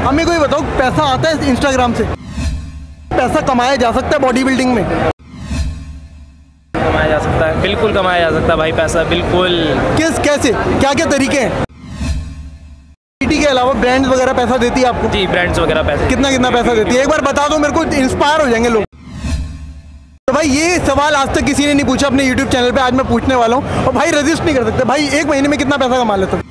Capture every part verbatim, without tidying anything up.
अब मेरे को ये बताओ, पैसा आता है इंस्टाग्राम से? पैसा कमाया जा सकता है बॉडी बिल्डिंग में? कमाया जा सकता है, बिल्कुल कमाया जा सकता है भाई पैसा, बिल्कुल। किस कैसे क्या क्या तरीके हैं? पीटी के अलावा ब्रांड्स वगैरह पैसा देती है आपको? जी, ब्रांड्स वगैरह पैसा। कितना कितना पैसा देती है? एक बार बता दो मेरे को, इंस्पायर हो जाएंगे लोग। तो भाई ये सवाल आज तक किसी ने नहीं पूछा अपने यूट्यूब चैनल पे, आज मैं पूछने वाला हूँ। और भाई रजिस्ट नहीं कर सकते भाई, एक महीने में कितना पैसा कमा लेते हो?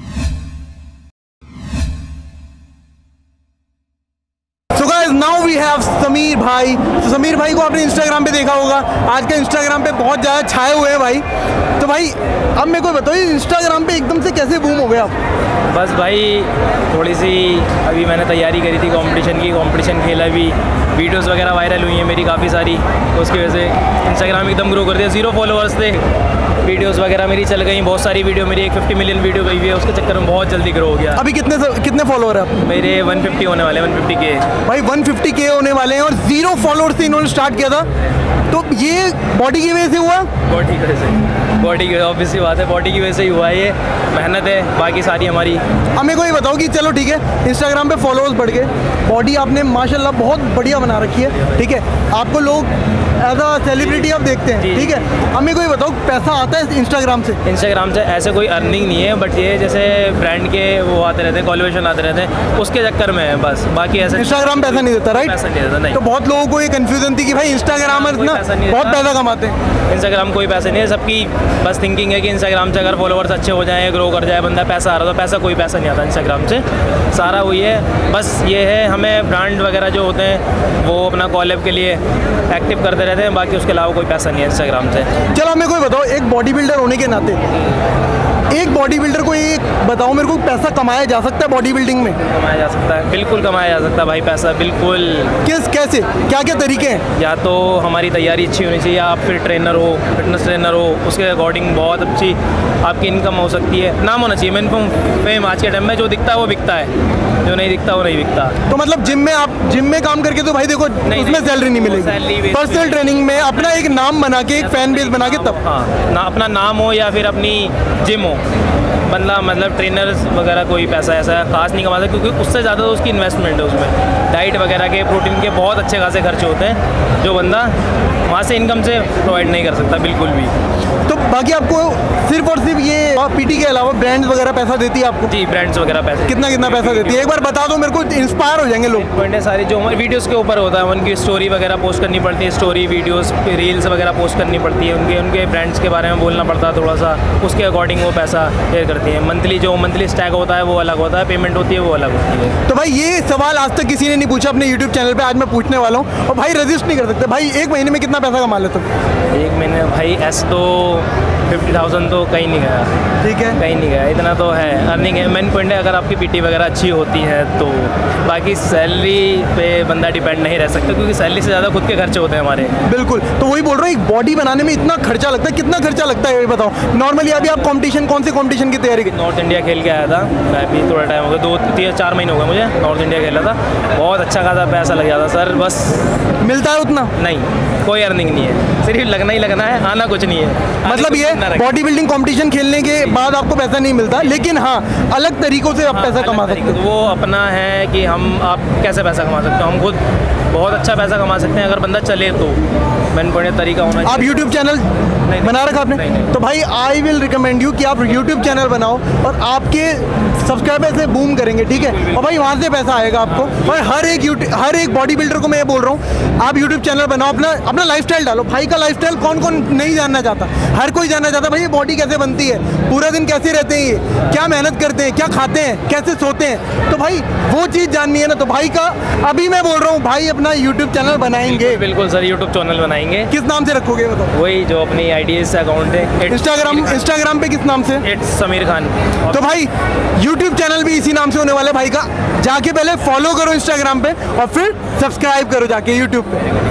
नाउ वी हैव समीर भाई। तो समीर भाई को आपने इंस्टाग्राम पे देखा होगा, आज के इंस्टाग्राम पे बहुत ज़्यादा छाए हुए हैं भाई। तो भाई अब मेरे को बताओ, इंस्टाग्राम पे एकदम से कैसे बूम हो गया आप? बस भाई थोड़ी सी अभी मैंने तैयारी करी थी कंपटीशन की, कंपटीशन खेला भी, वीडियोस वगैरह वायरल हुई हैं मेरी काफ़ी सारी, तो उसकी वजह से इंस्टाग्राम एकदम ग्रो कर दिया। ज़ीरो फॉलोअर्स थे, वीडियोस वगैरह मेरी चल गई, बहुत सारी वीडियो मेरी एक फिफ्टी मिलियन वीडियो गई हुई है, उसके चक्कर में बहुत जल्दी ग्रो हो गया। अभी कितने कितने फॉलोअर है आप? मेरे वन फिफ्टी होने वाले, वन फिफ्टी के भाई वन फिफ्टी के होने वाले हैं और जीरो फॉलोअर्स से इन्होंने स्टार्ट किया था। तो ये बॉडी की वजह से हुआ? बॉडी की वजह से, बॉडी की ऑब्वियसली बात है, बॉडी की वजह से ही हुआ है, ये मेहनत है बाकी सारी हमारी। अब मेरे को ये बताओ कि चलो ठीक है, इंस्टाग्राम पे फॉलोअर्स बढ़ गए, बॉडी आपने माशाल्लाह बहुत बढ़िया बना रखी है, ठीक है, आपको लोग एज अ सेलिब्रिटी आप देखते हैं, ठीक है। अब मेरे को ये बताओ, पैसा आता है इंस्टाग्राम से? इंस्टाग्राम से ऐसे कोई अर्निंग नहीं है, बट ये जैसे ब्रांड के वो आते रहते हैं, कोलैबोरेशन आते रहते हैं, उसके चक्कर में है बस, बाकी ऐसे इंस्टाग्राम पैसा नहीं देता, राइट? पैसा नहीं देता, नहीं। तो बहुत लोगों को ये कंफ्यूजन थी कि भाई इंस्टाग्रामर्स ना बहुत पैसा कमाते हैं। इंस्टाग्राम कोई पैसे नहीं है, सबकी बस थिंकिंग है कि इंस्टाग्राम से अगर फॉलोअर्स अच्छे हो जाएं, ग्रो कर जाए बंदा, पैसा आ रहा, तो पैसा कोई पैसा नहीं आता इंस्टाग्राम से, सारा वही है। बस ये है, हमें ब्रांड वगैरह जो होते हैं वो अपना कॉलेब के लिए एक्टिव करते रहते हैं, बाकी उसके अलावा कोई पैसा नहीं है इंस्टाग्राम से। चलो मेरे को बताओ, एक बॉडी बिल्डर होने के नाते एक बॉडी बिल्डर को एक बताओ मेरे को, पैसा कमाया जा सकता है बॉडी बिल्डिंग में? कमाया जा सकता है, बिल्कुल कमाया जा सकता है भाई पैसा, बिल्कुल। किस कैसे क्या क्या तरीके हैं? या तो हमारी तैयारी अच्छी होनी चाहिए, आप फिर ट्रेनर हो, फिटनेस ट्रेनर हो, उसके अकॉर्डिंग बहुत अच्छी आपकी इनकम हो सकती है। नाम होना चाहिए, मिनिमम फेम आज के टाइम में, जो दिखता है वो बिकता है, जो नहीं दिखता वो नहीं बिकता। तो मतलब जिम में आप जिम में काम करके तो भाई देखो नहीं, उसमें सैलरी नहीं मिलेगी, पर्सनल ट्रेनिंग में अपना एक नाम बना के, एक फैन बेस बना के, तब हाँ ना, अपना नाम हो या फिर अपनी जिम हो, बंदा मतलब ट्रेनर्स वगैरह कोई पैसा ऐसा खास नहीं कमाता, क्योंकि उससे ज़्यादा तो उसकी इन्वेस्टमेंट है उसमें, डाइट वगैरह के, प्रोटीन के बहुत अच्छे खासे खर्चे होते हैं, जो बंदा वहाँ से इनकम से प्रोवाइड नहीं कर सकता बिल्कुल भी। तो बाकी आपको सिर्फ और सिर्फ ये पीटी के अलावा ब्रांड्स वगैरह पैसा देती है आपको? जी, ब्रांड्स वगैरह पैसा। कितना कितना पैसा देती है? एक बार बता दो मेरे को, इंस्पायर हो जाएंगे लोग। पॉइंट है सारी जो हमारी वीडियोस के ऊपर होता है, उनकी स्टोरी वगैरह पोस्ट करनी पड़ती है, स्टोरी वीडियोस रील्स वगैरह पोस्ट करनी पड़ती है, उनके उनके ब्रांड्स के बारे में बोलना पड़ता है थोड़ा सा, उसके अकॉर्डिंग वो पैसा शेयर करती है। मंथली जो मंथली स्टैक होता है वो अलग होता है, पेमेंट होती है वो अलग होती है। तो भाई ये सवाल आज तक किसी ने नहीं पूछा अपने यूट्यूब चैनल पे, आज मैं पूछने वाला हूँ। और भाई रजिस्ट नहीं कर सकते भाई, एक महीने में कितना पैसा कमा लेते हो? एक महीने भाई ऐसे तो फिफ्टी थाउजेंड तो कहीं नहीं गया, ठीक है, कहीं नहीं गया, इतना तो है अर्निंग है। मेन पॉइंट है अगर आपकी पीटी वगैरह अच्छी होती है तो, बाकी सैलरी पे बंदा डिपेंड नहीं रह सकता, क्योंकि सैलरी से ज़्यादा खुद के खर्चे होते हैं हमारे। बिल्कुल, तो वही बोल रहा हूँ, एक बॉडी बनाने में इतना खर्चा लगता है, कितना खर्चा लगता है ये बताओ नॉर्मली? अभी आप कॉम्पिटिशन, कौन से कॉम्पिटिशन की तैयारी की? नॉर्थ इंडिया खेल के आया था मैं, अभी थोड़ा टाइम हो गया, दो तीन चार महीने हो गए मुझे, नॉर्थ इंडिया खेला था, बहुत अच्छा खासा पैसा लग जाता सर, बस मिलता है उतना नहीं, कोई अर्निंग नहीं है, सिर्फ लगना ही लगना है, आना कुछ नहीं है। मतलब ये बॉडी बिल्डिंग कंपटीशन खेलने के बाद आपको पैसा नहीं मिलता, लेकिन हाँ अलग तरीकों से आप हाँ, पैसा कमा सकते हो। वो अपना है कि हम आप कैसे पैसा कमा सकते हो, हम खुद बहुत अच्छा पैसा कमा सकते हैं अगर बंदा चले तो, मैंने बड़े तरीका होना चाहिए। आप यूट्यूब चैनल बना रखा आपने? नहीं, नहीं। तो भाई आई विल रिकमेंड यू कि आप यूट्यूब चैनल बनाओ और आपके सब्सक्राइबर से बूम करेंगे, ठीक है, और भाई वहाँ से पैसा आएगा आपको। और हर एक यूट्यूब हर एक बॉडी बिल्डर को मैं ये बोल रहा हूँ, आप यूट्यूब चैनल बनाओ, अपना अपना लाइफस्टाइल डालो। भाई का लाइफस्टाइल कौन कौन नहीं जानना चाहता? हर कोई जानना चाहता भाई ये बॉडी कैसे बनती है, पूरा दिन कैसे रहते हैं, ये क्या मेहनत करते हैं, क्या खाते हैं, कैसे सोते हैं, तो भाई वो चीज़ जाननी है ना। तो भाई का अभी मैं बोल रहा हूँ, भाई अपना यूट्यूब चैनल बनाएंगे। बिल्कुल सर, यूट्यूब चैनल बनाएंगे। किस नाम से रखोगे बताओ? वही जो अपनी आईडी से अकाउंट है। इंस्टाग्राम इंस्टाग्राम पे किस नाम से? इट्स समीर खान। तो भाई यूट्यूब चैनल भी इसी नाम से होने वाले भाई का, जाके पहले फॉलो करो इंस्टाग्राम पे और फिर सब्सक्राइब करो जाके यूट्यूब पे।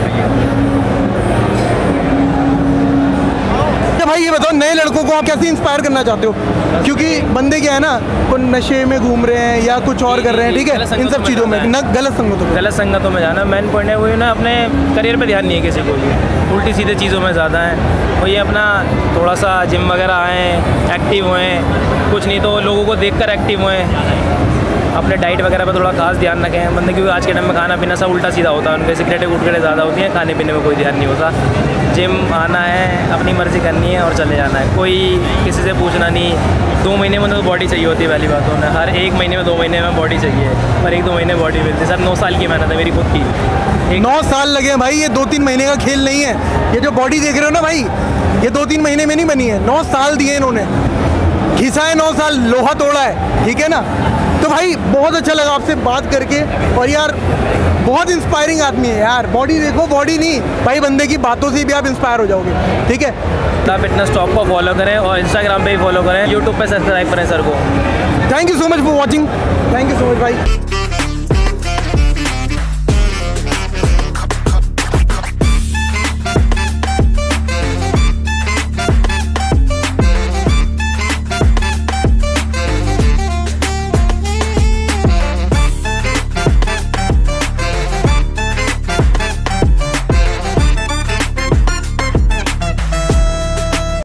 भाई ये बताओ, नए लड़कों को आप कैसे इंस्पायर करना चाहते हो? क्योंकि बंदे क्या है ना, वो नशे में घूम रहे हैं या कुछ और कर रहे हैं, ठीक है, इन सब चीज़ों में न गलत संगतों में गलत संगतों में जाना। मेन पॉइंट है वही ना, अपने करियर पे ध्यान नहीं है किसी को, उल्टी सीधे चीज़ों में ज़्यादा है। वो ये अपना थोड़ा सा जिम वगैरह आएँ, एक्टिव होएँ, कुछ नहीं तो लोगों को देख कर एक्टिव होएँ, अपने डाइट वगैरह पर थोड़ा खास ध्यान रखें बंदे, क्योंकि आज के टाइम में खाना पीना सब उल्टा सीधा होता है, उनके सिगरेटें गुटखें ज़्यादा होती हैं, खाने पीने में कोई ध्यान नहीं होता। जिम आना है, अपनी मर्ज़ी करनी है और चले जाना है, कोई किसी से पूछना नहीं। दो महीने में तो बॉडी चाहिए होती है, पहली बात होना, हर एक महीने में दो महीने में बॉडी चाहिए, पर एक दो महीने बॉडी मिलती है। सर नौ साल की मेहनत है मेरी खुद की, नौ साल लगे हैं भाई, ये दो तीन महीने का खेल नहीं है। ये जो बॉडी देख रहे हो ना भाई, ये दो तीन महीने में नहीं बनी है, नौ साल दिए इन्होंने, घिसा है नौ साल, लोहा तोड़ा है, ठीक है ना। तो भाई बहुत अच्छा लगा आपसे बात करके, और यार बहुत इंस्पायरिंग आदमी है यार। बॉडी देखो, बॉडी नहीं भाई, बंदे की बातों से भी आप इंस्पायर हो जाओगे, ठीक है। आप फिटनेस टॉप को फॉलो करें और इंस्टाग्राम पे भी फॉलो करें, यूट्यूब पे सब्सक्राइब करें सर को। Thank you so much for watching, thank you so much भाई।